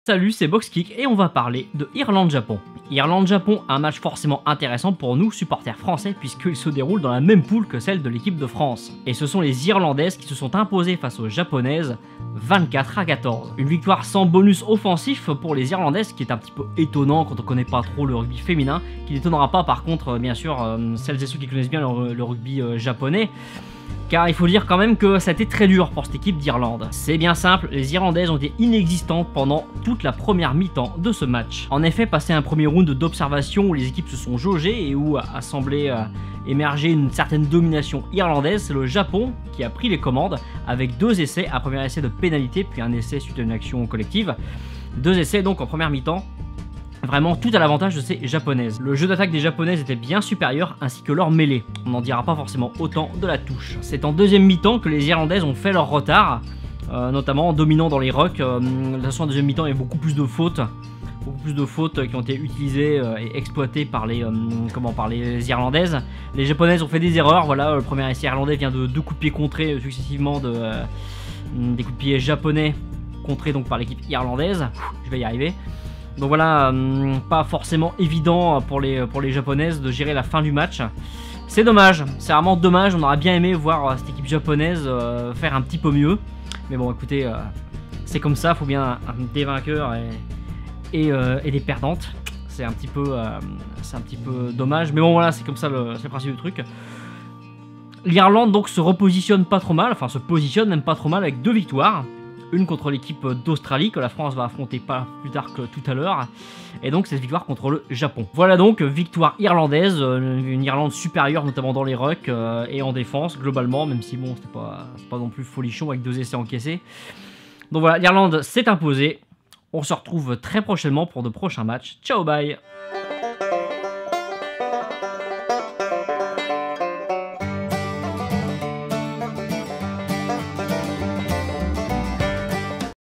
Salut, c'est Boxkick et on va parler de Irlande-Japon. Irlande-Japon, un match forcément intéressant pour nous, supporters français, puisqu'il se déroule dans la même poule que celle de l'équipe de France. Et ce sont les Irlandaises qui se sont imposées face aux Japonaises 24-14. Une victoire sans bonus offensif pour les Irlandaises, qui est un petit peu étonnant quand on connaît pas trop le rugby féminin, qui n'étonnera pas par contre, bien sûr, celles et ceux qui connaissent bien le rugby japonais. Car il faut dire quand même que ça a été très dur pour cette équipe d'Irlande. C'est bien simple, les Irlandaises ont été inexistantes pendant toute la première mi-temps de ce match. En effet, passé un premier round d'observation où les équipes se sont jaugées et où a semblé émerger une certaine domination irlandaise, c'est le Japon qui a pris les commandes avec deux essais, un premier essai de pénalité puis un essai suite à une action collective. Deux essais donc en première mi-temps. Vraiment tout à l'avantage de ces japonaises. Le jeu d'attaque des japonaises était bien supérieur ainsi que leur mêlée. On n'en dira pas forcément autant de la touche. C'est en deuxième mi-temps que les Irlandaises ont fait leur retard, notamment en dominant dans les rucks. De toute façon en deuxième mi-temps il y a beaucoup plus de fautes. Beaucoup plus de fautes qui ont été utilisées et exploitées par les Irlandaises. Les japonaises ont fait des erreurs. Voilà, le premier essai irlandais vient de deux coups de pied contrés successivement des coups de pied japonais contrés donc par l'équipe irlandaise. Je vais y arriver. Donc voilà, pas forcément évident pour les japonaises de gérer la fin du match. C'est dommage, c'est vraiment dommage, on aurait bien aimé voir cette équipe japonaise faire un petit peu mieux. Mais bon écoutez, c'est comme ça, il faut bien des vainqueurs et des perdantes. C'est un petit peu dommage, mais bon voilà, c'est comme ça c'est le principe du truc. L'Irlande donc se repositionne pas trop mal, enfin se positionne même pas trop mal avec deux victoires. Une contre l'équipe d'Australie que la France va affronter pas plus tard que tout à l'heure. Et donc cette victoire contre le Japon. Voilà donc victoire irlandaise, une Irlande supérieure notamment dans les rucks et en défense globalement, même si bon c'était pas non plus folichon avec deux essais encaissés. Donc voilà, l'Irlande s'est imposée. On se retrouve très prochainement pour de prochains matchs. Ciao bye.